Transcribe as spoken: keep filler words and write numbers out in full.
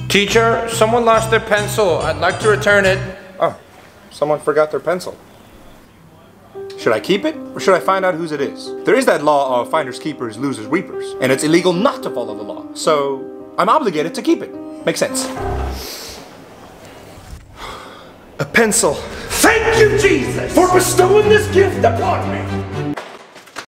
Teacher, someone lost their pencil. I'd like to return it. Oh, someone forgot their pencil. Should I keep it, or should I find out whose it is? There is that law of finders keepers, losers reapers, and it's illegal not to follow the law, so I'm obligated to keep it. Makes sense. A pencil. Thank you, Jesus, for bestowing this gift upon me.